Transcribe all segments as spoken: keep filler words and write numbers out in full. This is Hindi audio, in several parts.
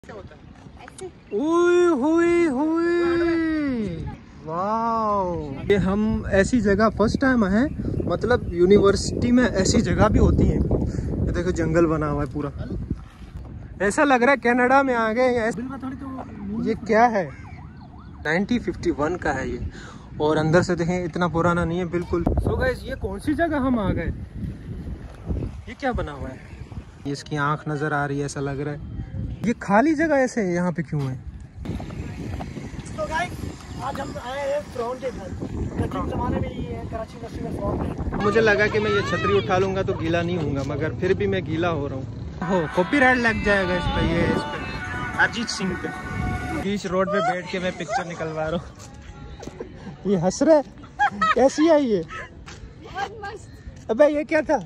हुई हुई हुई वाह, ये हम ऐसी जगह फर्स्ट टाइम हैं। मतलब यूनिवर्सिटी में ऐसी जगह भी होती है। ये देखो जंगल बना हुआ है पूरा, ऐसा लग रहा है कनाडा में आ गए। ये क्या है? नाइनटीन फिफ्टी वन का है ये, और अंदर से देखें इतना पुराना नहीं है बिल्कुल। सो गाइस, ये कौन सी जगह हम आ गए? ये क्या बना हुआ है? इसकी आंख नजर आ रही है, ऐसा लग रहा है। ये खाली जगह ऐसे है, यहाँ पे क्यों है? तो गाइस, आज हम आए हैं फ्रॉन के घर। कदीम ज़माने में ये है कराची यूनिवर्सिटी में फ्रॉन है। मुझे लगा कि मैं ये छतरी उठा लूंगा तो गीला नहीं होऊंगा, मगर फिर भी मैं गीला हो रहा हूँ। हो कॉपीराइट लग जाएगा इस पे, ये इस पे अरिजीत सिंह पे। बीच रोड पे बैठ के मैं पिक्चर निकलवा रहा हूँ। ये हंस रहा है, कैसी है ये? बहुत मस्त। अबे ये क्या था?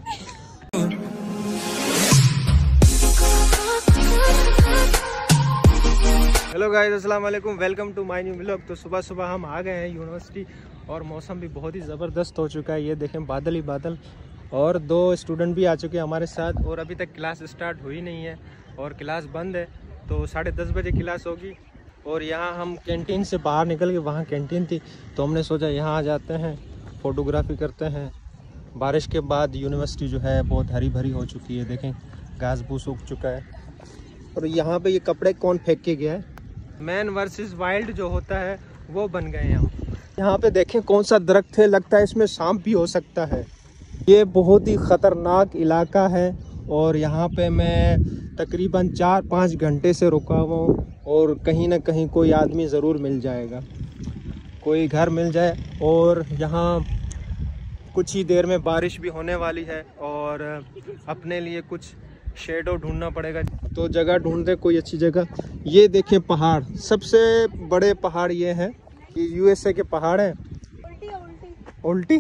हेलो गाइस, अस्सलाम वालेकुम, welcome to my new vlog. तो सुबह सुबह हम आ गए हैं यूनिवर्सिटी और मौसम भी बहुत ही ज़बरदस्त हो चुका है। ये देखें बादल ही बादल, और दो स्टूडेंट भी आ चुके हैं हमारे साथ, और अभी तक क्लास स्टार्ट हुई नहीं है और क्लास बंद है। तो साढ़े दस बजे क्लास होगी। और यहाँ हम कैंटीन से बाहर निकल के, वहाँ कैंटीन थी तो हमने सोचा यहाँ आ जाते हैं, फ़ोटोग्राफी करते हैं। बारिश के बाद यूनिवर्सिटी जो है बहुत हरी भरी हो चुकी है। देखें घास फूस उग चुका है। और यहाँ पे ये कपड़े कौन फेंक के गया है? मैन वर्सेस वाइल्ड जो होता है वो बन गए हैं हम। यहाँ पे देखें कौन सा दरख्त है, लगता है इसमें सांप भी हो सकता है। ये बहुत ही ख़तरनाक इलाका है और यहाँ पे मैं तकरीबन चार पाँच घंटे से रुका हुआ हूँ, और कहीं ना कहीं कोई आदमी ज़रूर मिल जाएगा, कोई घर मिल जाए। और यहाँ कुछ ही देर में बारिश भी होने वाली है और अपने लिए कुछ शेडो ढूंढना पड़ेगा। तो जगह ढूंढते कोई अच्छी जगह। ये देखें पहाड़, सबसे बड़े पहाड़ ये हैं। ये यूएसए के पहाड़ हैं। उल्टी उल्टी उल्टी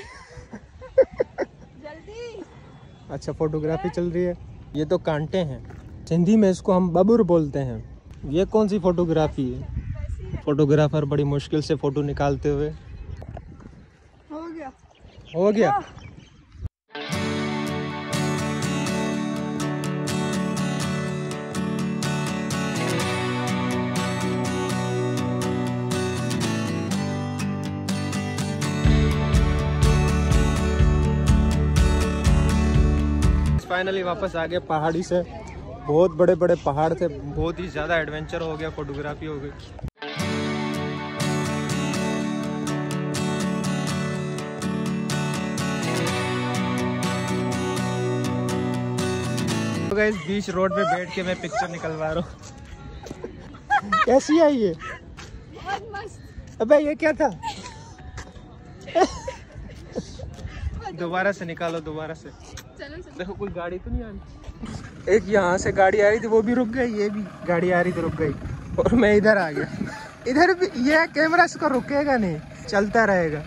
जल्दी। अच्छा, फोटोग्राफी चल रही है। ये तो कांटे हैं, हिंदी में इसको हम बबूर बोलते हैं। ये कौन सी फोटोग्राफी है? फोटोग्राफर बड़ी मुश्किल से फोटो निकालते हुए। हो गया हो गया। फाइनली वापस आ गए पहाड़ी से। बहुत बड़े बड़े पहाड़ थे, बहुत ही ज़्यादा एडवेंचर हो गया, फोटोग्राफी हो गई। तो गाइस, बीच रोड पे बैठ के मैं पिक्चर निकलवा रहा हूँ। कैसी है ये? बहुत मस्त। अबे ये क्या था? दोबारा से निकालो, दोबारा से। चलो चलो। देखो कोई गाड़ी तो नहीं आ रही। एक यहाँ से गाड़ी आ रही थी, वो भी रुक गई। ये भी गाड़ी आ रही थी, रुक गई। और मैं इधर आ गया। इधर भी ये कैमरा इसको रुकेगा नहीं, चलता रहेगा।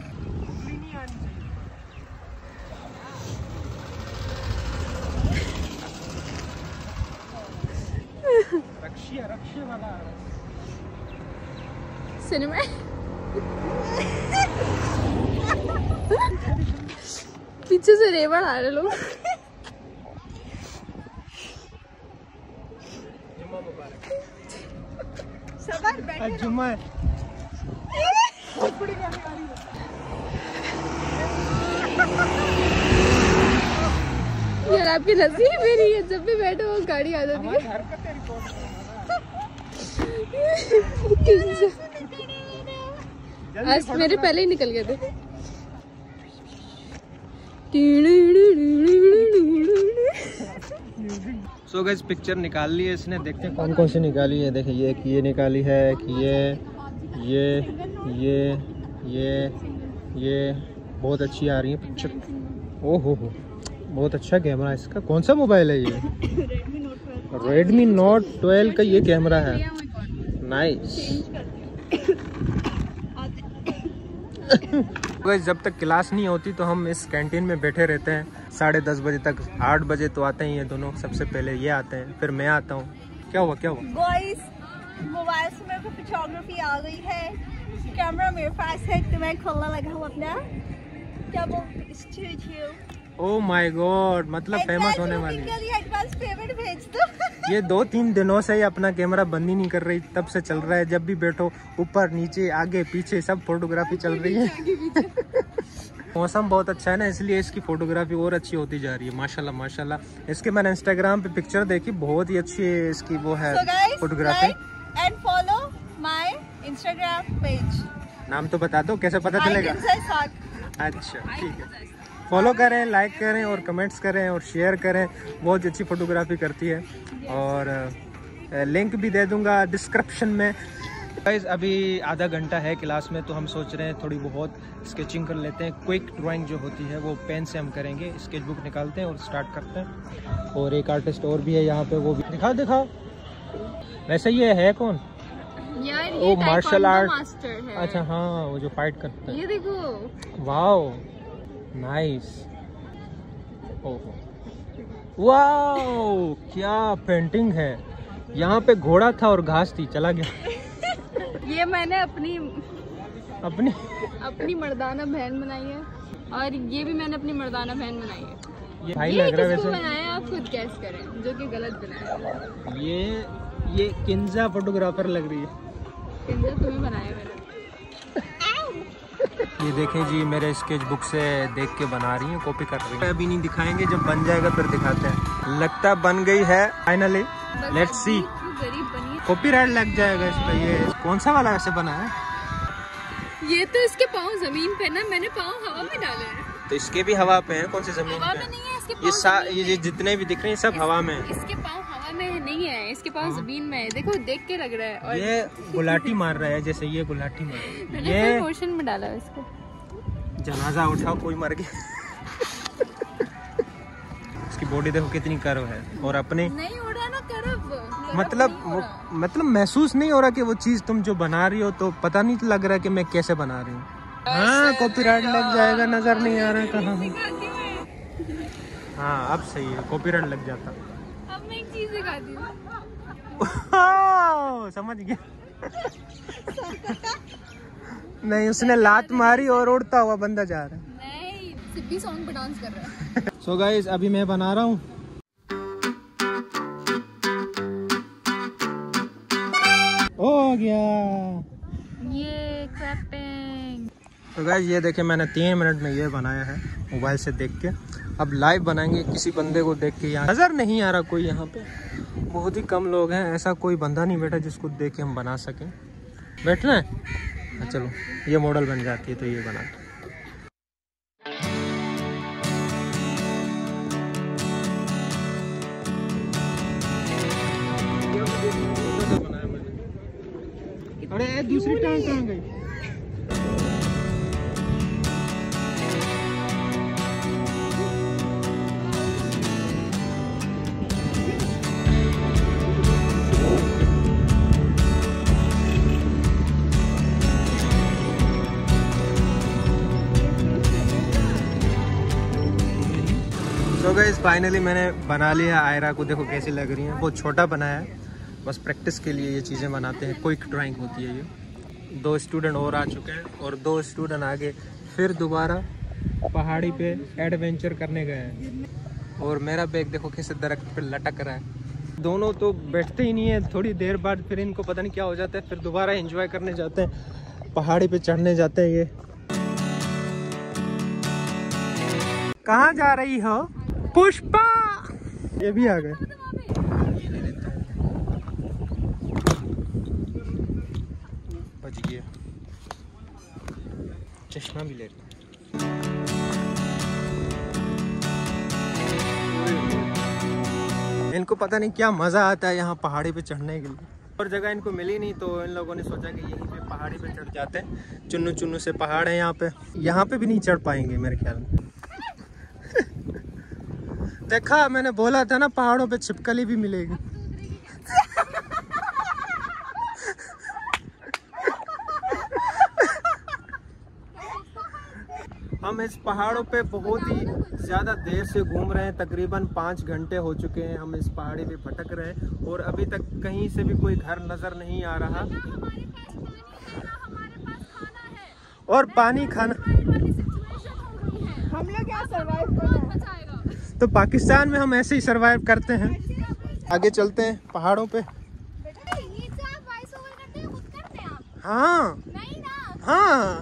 रक्षी रक्षी वाला सिनेमा। पीछे से रेवड़ आ रहे लोग। जुम्मा है। यार आपकी नसीब मेरी है, जब भी बैठो वो गाड़ी आ जाती है। आज मेरे पहले ही निकल गए थे। सो गाइस, पिक्चर निकाल ली है इसने। देखते हैं कौन कौन सी निकाली है। देखिए ये ये निकाली है कि ये ये ये ये ये बहुत अच्छी आ रही है पिक्चर। ओ हो हो, बहुत अच्छा कैमरा है इसका। कौन सा मोबाइल है ये? रेडमी नोट ट्वेल्व का ये कैमरा है। नाइस। गाइस, जब तक क्लास नहीं होती तो हम इस कैंटीन में बैठे रहते हैं साढ़े दस बजे तक। आठ बजे तो आते हैं ये दोनों, सबसे पहले ये आते हैं, फिर मैं आता हूँ। क्या हुआ क्या हुआ? गाइस, मोबाइल से मेरे को फोटोग्राफी आ गई है, कैमरा मेरे पास है तो मैं खोलने लगा हूँ अपना। क्या बोल? ओह माय गॉड, मतलब फेमस होने वाली है। भेज दो। ये दो तीन दिनों से ही अपना कैमरा बंद ही नहीं कर रही, तब से चल रहा है। जब भी बैठो ऊपर नीचे आगे पीछे सब फोटोग्राफी चल रही है। मौसम बहुत अच्छा है ना, इसलिए इसकी फोटोग्राफी और अच्छी होती जा रही है माशाल्लाह माशाल्लाह। इसके मैंने इंस्टाग्राम पे पिक्चर देखी, बहुत ही अच्छी है इसकी वो है photography. And follow my Instagram page. नाम तो बता दो, कैसे पता चलेगा? अच्छा ठीक है, फॉलो करें, लाइक करें और कमेंट्स करें और शेयर करें। बहुत अच्छी फोटोग्राफी करती है और लिंक भी दे दूंगा डिस्क्रिप्शन में। गाइस अभी आधा घंटा है क्लास में, तो हम सोच रहे हैं थोड़ी बहुत स्केचिंग कर लेते हैं। क्विक ड्राइंग जो होती है वो पेन से हम करेंगे। स्केच बुक निकालते हैं और स्टार्ट करते हैं। और एक आर्टिस्ट और भी है यहाँ पे, वो भी दिखाओ दिखाओ। वैसे ये है कौन यार? ये मार्शल आर्ट मास्टर है। अच्छा हाँ, वो जो फाइट करता है। ये देखो, वाओ नाइस। ओहो वाओ, क्या पेंटिंग है। यहाँ पे घोड़ा था और घास थी, चला गया। ये मैंने अपनी अपनी अपनी मर्दाना बहन बनाई है, और ये भी मैंने अपनी मर्दाना बहन बनाई है। ये भाई ये लग रहा है किसको वैसे। बनाया आप खुद गैस करें, जो कि गलत बनाया। ये ये किंजा फोटोग्राफर लग रही है। किंजा तुम्हें बनाया मैंने। ये देखें जी, मेरे स्केच बुक से देख के बना रही है, कॉपी कर रही है। अभी नहीं दिखाएंगे, जब बन जाएगा फिर दिखाते हैं। लगता बन गई है फाइनली, लेट्स सी। गरीब बनी। कॉपीराइट लग जाएगा इस पे। ये कौन सा वाला वैसे बना है? ये तो इसके पाँव जमीन पे ना, मैंने पाँव हवा में डाले हैं। तो इसके भी हवा पे हैं? कौन सी जमीन हवा पे? में नहीं है इसके ये पाँव सा जमीन ये में। ये जितने भी दिख रहे हैं सब हवा में हैं। इसके पाँव हवा में नहीं है, इसके पाँव जमीन में है। देखो देख के लग रहा है। और ये गुलाटी मार रहा है, जैसे ये गुलाटी मार रहा है। मैंने ये फुल मोशन में डाला है इसको। जनाजा उठाओ, कोई मर गया। इसकी बॉडी देखो कितनी कर्व है, और अपने नहीं उड़ा ना करब, मतलब वो, मतलब महसूस नहीं हो रहा कि वो चीज तुम जो बना रही हो, तो पता नहीं लग रहा कि मैं कैसे बना रही हूँ। हाँ कॉपीराइट लग जाएगा, नजर नहीं आ रहा कहाँ है। हाँ अब सही है, कॉपीराइट लग जाता। अब मैं एक चीज दिखाती हूँ। समझ गया। नहीं, उसने लात मारी और उड़ता हुआ बंदा जा रहा है। नहीं, सिप्पी सॉन्ग पे डांस कर रहा है। सो गाइस अभी मैं बना रहा हूँ। हो गया ये क्रैपिंग। तो गाइस ये देखे, मैंने तीन मिनट में ये बनाया है मोबाइल से देख के। अब लाइव बनाएंगे, किसी बंदे को देख के। यहाँ नजर नहीं आ रहा कोई, यहाँ पे बहुत ही कम लोग हैं। ऐसा कोई बंदा नहीं बैठा जिसको देख के हम बना सकें। बैठना है? चलो ये मॉडल बन जाती है तो ये बना दो। अरे दूसरी टांग कहाँ गई? तो गाइस फाइनली मैंने बना लिया आयरा को। देखो कैसी लग रही है। बहुत छोटा बनाया है, बस प्रैक्टिस के लिए ये चीज़ें बनाते हैं। क्विक ड्राइंग होती है ये। दो स्टूडेंट और आ चुके हैं, और दो स्टूडेंट आगे फिर दोबारा पहाड़ी पे एडवेंचर करने गए हैं। और मेरा बैग देखो कैसे दरख्त पे लटक रहा है। दोनों तो बैठते ही नहीं है, थोड़ी देर बाद फिर इनको पता नहीं क्या हो जाता है, फिर दोबारा एंजॉय करने जाते हैं, पहाड़ी पे चढ़ने जाते हैं। ये कहाँ जा रही हो पुष्पा? ये भी आ गए। बच गया, चश्मा भी ले रही। इनको पता नहीं क्या मजा आता है यहाँ पहाड़ी पे चढ़ने के लिए। और जगह इनको मिली नहीं, तो इन लोगों ने सोचा कि यहीं पे पहाड़ी पे चढ़ जाते हैं। चुन्नू चुन्नू से पहाड़ है यहाँ पे। यहाँ पे भी नहीं चढ़ पाएंगे मेरे ख्याल में। देखा, मैंने बोला था ना पहाड़ों पे छिपकली भी मिलेगी। हम इस पहाड़ों पे बहुत ही ज़्यादा देर से घूम रहे हैं। तकरीबन पाँच घंटे हो चुके हैं हम इस पहाड़ी पे भटक रहे हैं, और अभी तक कहीं से भी कोई घर नज़र नहीं आ रहा। और पानी खाना, हम लोग क्या सरवाइव करना है। तो पाकिस्तान में हम ऐसे ही सरवाइव करते हैं। आगे चलते हैं पहाड़ों पे। हाँ हाँ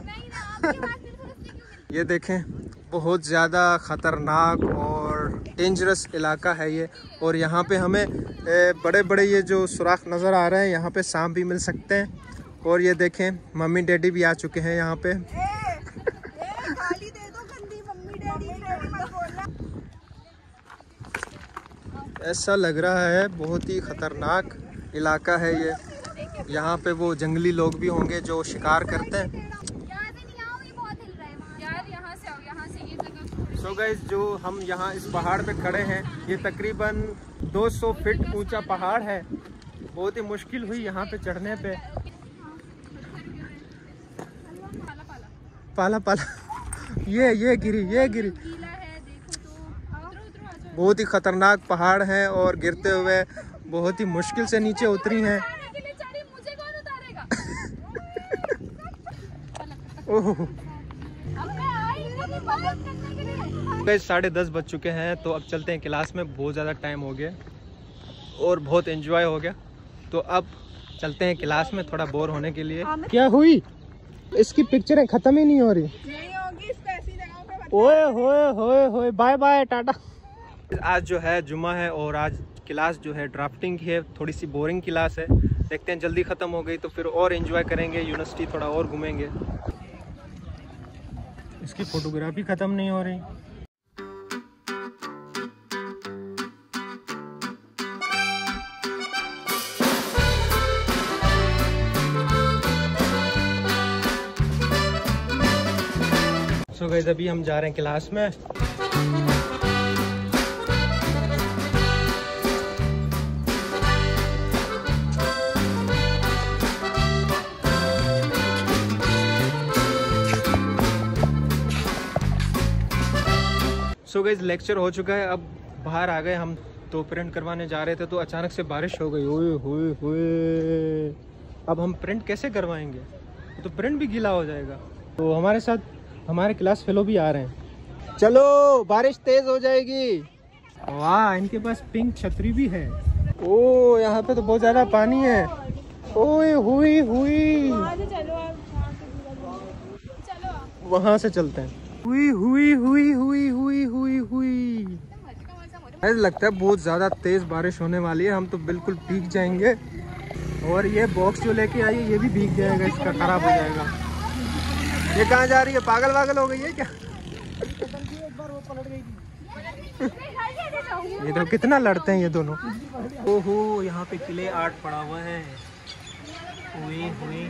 ये देखें, बहुत ज़्यादा ख़तरनाक और डेंजरस इलाका है ये। और यहाँ पे हमें बड़े बड़े ये जो सुराख नज़र आ रहे हैं, यहाँ पे सांप भी मिल सकते हैं। और ये देखें, मम्मी डैडी भी आ चुके हैं यहाँ पे। गाली दे दो गंदी, मम्मी डैडी डैडी मत बोलना। ऐसा लग रहा है बहुत ही ख़तरनाक इलाका है ये। यहाँ पे वो जंगली लोग भी होंगे जो शिकार करते हैं। सो गाइस, जो हम यहाँ इस पहाड़ पे खड़े हैं, ये तकरीबन दो सौ फीट ऊंचा पहाड़ है। बहुत ही मुश्किल हुई यहाँ पे चढ़ने पे। पाला पाला ये ये गिरी ये गिरी। बहुत ही खतरनाक पहाड़ है और गिरते हुए बहुत ही मुश्किल से नीचे उतरी हैं। ओह, साढ़े दस बज चुके हैं, तो अब चलते हैं क्लास में। बहुत ज़्यादा टाइम हो गया और बहुत एंजॉय हो गया, तो अब चलते हैं क्लास में थोड़ा बोर होने के लिए। क्या हुई? इसकी पिक्चरें खत्म ही नहीं हो रही। नहीं होगी, इसको ऐसी जगहों पे। ओए होए होए होए, बाय बाय टाटा। आज जो है जुम्मा है और आज क्लास जो है ड्राफ्टिंग की है। थोड़ी सी बोरिंग क्लास है, देखते हैं जल्दी ख़त्म हो गई तो फिर और एंजॉय करेंगे, यूनिवर्सिटी थोड़ा और घूमेंगे। इसकी फोटोग्राफी ख़त्म नहीं हो रही। सो गाइस, अभी हम जा रहे हैं क्लास में। सो गाइस, लेक्चर हो चुका है, अब बाहर आ गए हम। तो प्रिंट करवाने जा रहे थे तो अचानक से बारिश हो गई। ओए होए होए, अब हम प्रिंट कैसे करवाएंगे? तो प्रिंट भी गीला हो जाएगा। तो हमारे साथ हमारे क्लास फेलो भी आ रहे हैं। चलो, बारिश तेज हो जाएगी। वाह, इनके पास पिंक छतरी भी है। ओ, यहाँ पे तो बहुत ज्यादा पानी है। ओए हुई हुई, वहां से चलते हैं। हुई हुई हुई हुई हुई हुई हुई। ऐसा लगता है बहुत ज्यादा तेज बारिश होने वाली है, हम तो बिल्कुल भीग जाएंगे। और ये बॉक्स जो लेके आई है ये भी भीग जाएगा, इसका खराब हो जाएगा। ये कहाँ जा रही है? पागल वागल हो गई है क्या? ये तो कितना लड़ते हैं ये दोनों। ओहो, यहाँ पे क्ले आर्ट पड़ा हुआ है। हुई हुई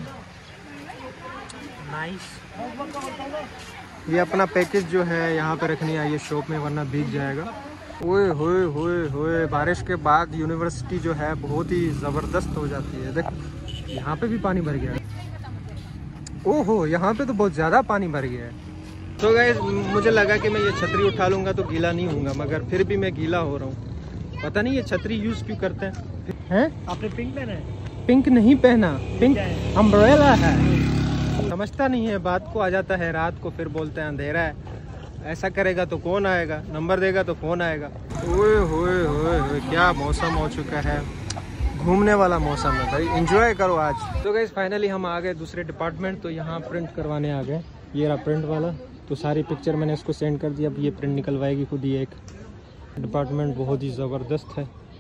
नाइस। ये अपना पैकेज जो है यहाँ पे रखनी आई है शॉप में, वरना भीग जाएगा। ओए होए होए होए, बारिश के बाद यूनिवर्सिटी जो है बहुत ही ज़बरदस्त हो जाती है। देख, यहाँ पे भी पानी भर गया है। ओहो, यहाँ पे तो बहुत ज़्यादा पानी भर गया है। तो गाइस, मुझे लगा कि मैं ये छतरी उठा लूँगा तो गीला नहीं होऊंगा, मगर फिर भी मैं गीला हो रहा हूँ। पता नहीं ये छतरी यूज़ क्यों करते हैं। हैं? आपने पिंक पहना है? पिंक नहीं पहना, पिंक अम्ब्रेला है। समझता नहीं है बात को, आ जाता है रात को फिर बोलते हैं अंधेरा है। ऐसा करेगा तो कौन आएगा, नंबर देगा तो कौन आएगा। ओए होए होए होए, क्या मौसम हो चुका है, घूमने वाला मौसम है भाई, एंजॉय करो आज। तो गाइस, फाइनली हम आ गए दूसरे डिपार्टमेंट। तो यहाँ प्रिंट करवाने आ गए। ये रहा प्रिंट वाला। तो सारी पिक्चर मैंने इसको सेंड कर दी, अब ये प्रिंट निकलवाएगी खुद ही। एक डिपार्टमेंट बहुत ही ज़बरदस्त है।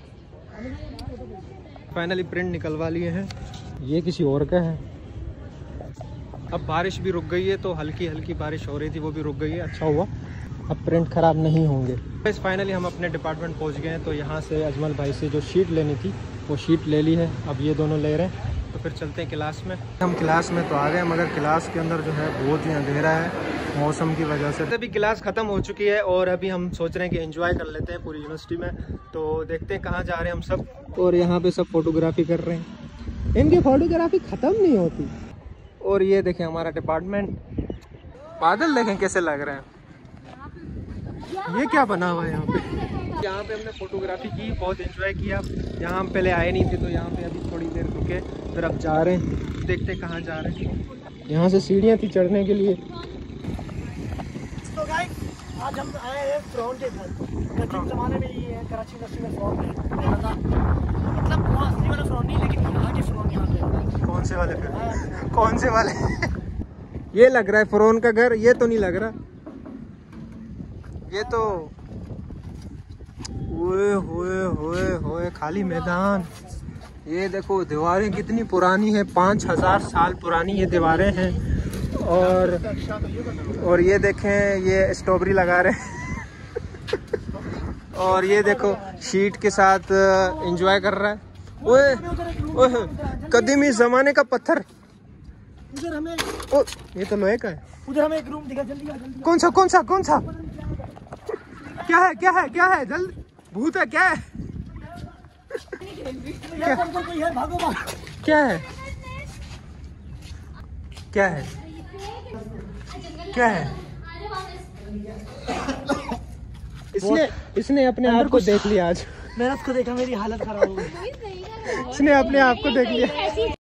फाइनली प्रिंट निकलवा लिए हैं। ये किसी और का है। अब बारिश भी रुक गई है, तो हल्की हल्की बारिश हो रही थी वो भी रुक गई है, अच्छा हुआ। अब प्रिंट ख़राब नहीं होंगे। बस फाइनली हम अपने डिपार्टमेंट पहुंच गए हैं। तो यहाँ से अजमल भाई से जो शीट लेनी थी वो शीट ले ली है, अब ये दोनों ले रहे हैं। तो फिर चलते हैं क्लास में। हम क्लास में तो आ गए, मगर क्लास के अंदर जो है बहुत ही अंधेरा है मौसम की वजह से। अभी क्लास ख़त्म हो चुकी है और अभी हम सोच रहे हैं कि एंजॉय कर लेते हैं पूरी यूनिवर्सिटी में। तो देखते हैं कहाँ जा रहे हैं हम सब। और यहाँ पे सब फोटोग्राफी कर रहे हैं, इनकी फोटोग्राफी ख़त्म नहीं होती। और ये देखें हमारा डिपार्टमेंट, बादल देखें कैसे लग रहे हैं। ये क्या बना हुआ है यहाँ पे? यहाँ पे हमने फोटोग्राफी की, बहुत एंजॉय किया। यहाँ हम पहले आए नहीं थे, तो यहाँ पे अभी थोड़ी देर रुके, फिर अब जा रहे हैं, देखते कहाँ जा रहे हैं। यहाँ से सीढ़ियाँ थी चढ़ने के लिए। तो गाइस, आज हम आए हैं फ्रॉन के घर। कदीम जमाने में ये है कराची इंडस्ट्री में फ्रॉन है। मतलब वो असली वाला फ्रॉन नहीं, लेकिन यहाँ के फ्रॉन यहाँ पे। कौन से वाले फिर? कौन से वाले? ये लग रहा है फ्रॉन का घर, ये तो नहीं लग रहा। ये तो ओए होए होए होए खाली मैदान। ये देखो दीवारें कितनी पुरानी है, पाँच हजार साल पुरानी ये दीवारें हैं। और और ये देखें ये स्ट्रॉबेरी लगा रहे हैं और ये देखो शीट के साथ एंजॉय कर रहा है। ओए ओए कदीमी जमाने का पत्थर। उधर हमें ओ ये तो लोहे का है। उधर हमें एक रूम दिखा, जल्दी आ जल्दी। कौन सा कौन सा कौन सा? क्या है क्या है क्या है? जल्दी, भूत है क्या है? क्या? कोई है, भागो भागो। क्या है क्या है क्या है? इसने इसने अपने आप को देख लिया आज। मैंने उसको देखा, मेरी हालत खराब हो गई। इसने अपने आप को देख लिया।